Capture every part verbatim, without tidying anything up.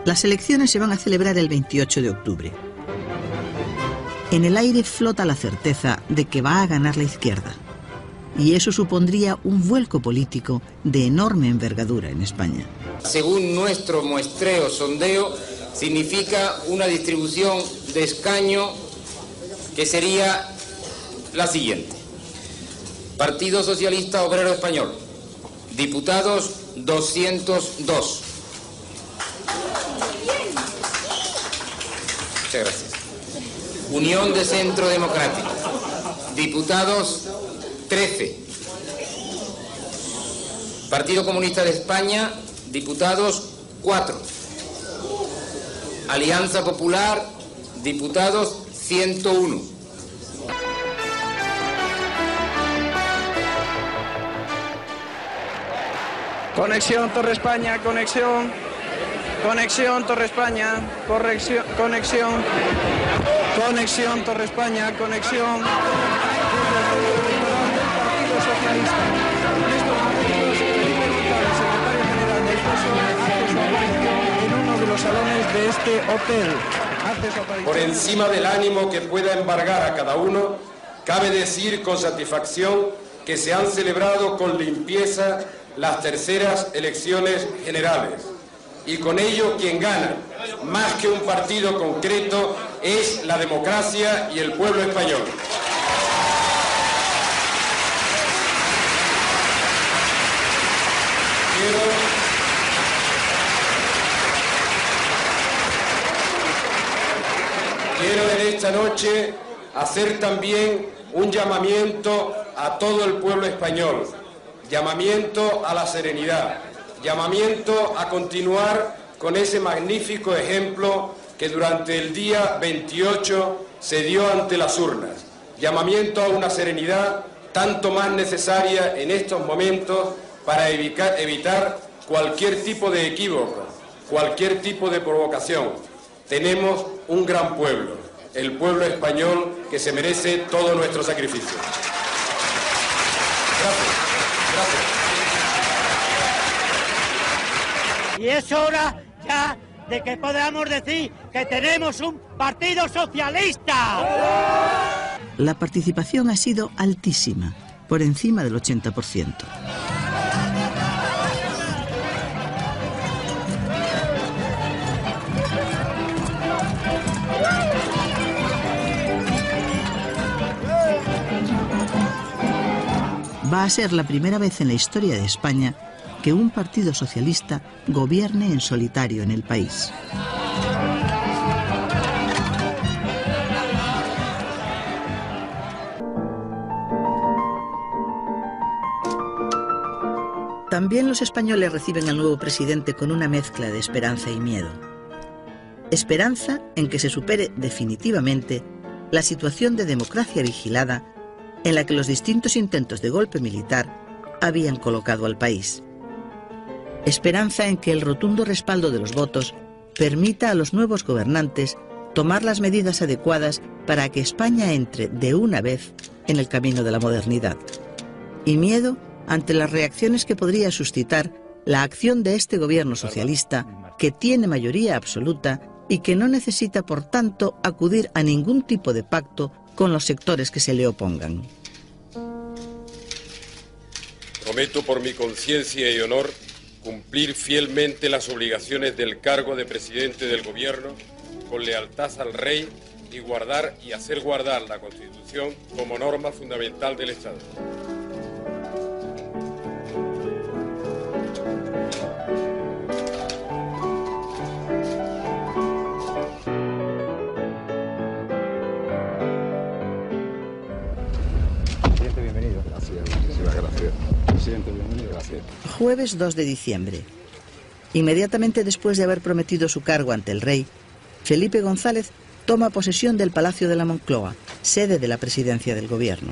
Las elecciones se van a celebrar el veintiocho de octubre. En el aire flota la certeza de que va a ganar la izquierda. Y eso supondría un vuelco político de enorme envergadura en España. Según nuestro muestreo sondeo, significa una distribución de escaño que sería la siguiente. Partido Socialista Obrero Español, diputados doscientos dos. Muchas gracias. Unión de Centro Democrático, diputados trece. Partido Comunista de España, diputados cuatro. Alianza Popular, diputados ciento uno. Conexión Torre España, conexión. Conexión Torre España, corrección, conexión. Conexión Torre España, conexión. Partido Socialista. En estos momentos, Felipe González, secretario general del P S O E, hace su aparición en uno de los salones de este hotel. Hace su aparición. Por encima del ánimo que pueda embargar a cada uno, cabe decir con satisfacción que se han celebrado con limpieza las terceras elecciones generales. Y con ello quien gana, más que un partido concreto, es la democracia y el pueblo español. Quiero, quiero en esta noche hacer también un llamamiento a todo el pueblo español, llamamiento a la serenidad, llamamiento a continuar con ese magnífico ejemplo que durante el día veintiocho se dio ante las urnas, llamamiento a una serenidad tanto más necesaria en estos momentos para evitar, evitar cualquier tipo de equívoco, cualquier tipo de provocación. Tenemos un gran pueblo, el pueblo español, que se merece todo nuestro sacrificio. Gracias. Gracias. Y es hora ya de que podamos decir que tenemos un partido socialista. La participación ha sido altísima, por encima del ochenta por ciento. Va a ser la primera vez en la historia de España que un partido socialista gobierne en solitario en el país. También los españoles reciben al nuevo presidente con una mezcla de esperanza y miedo. Esperanza en que se supere definitivamente la situación de democracia vigilada en la que los distintos intentos de golpe militar habían colocado al país. Esperanza en que el rotundo respaldo de los votos permita a los nuevos gobernantes tomar las medidas adecuadas para que España entre de una vez en el camino de la modernidad. Y miedo ante las reacciones que podría suscitar la acción de este gobierno socialista, que tiene mayoría absoluta y que no necesita, por tanto, acudir a ningún tipo de pacto con los sectores que se le opongan. Prometo por mi conciencia y honor cumplir fielmente las obligaciones del cargo de presidente del gobierno con lealtad al rey y guardar y hacer guardar la Constitución como norma fundamental del Estado. Presidente, bienvenido. Gracias, muchísimas gracias. Presidente, bienvenido. Gracias. Jueves dos de diciembre. Inmediatamente después de haber prometido su cargo ante el rey, Felipe González toma posesión del Palacio de la Moncloa, sede de la presidencia del gobierno.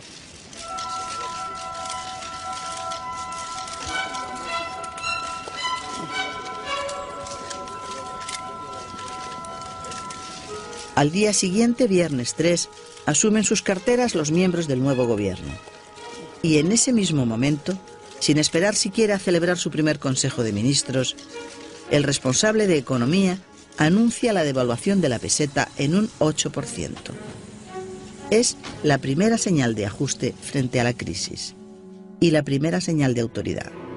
Al día siguiente, viernes tres, asumen sus carteras los miembros del nuevo gobierno. Y en ese mismo momento, sin esperar siquiera a celebrar su primer Consejo de Ministros, el responsable de Economía anuncia la devaluación de la peseta en un ocho por ciento. Es la primera señal de ajuste frente a la crisis y la primera señal de autoridad.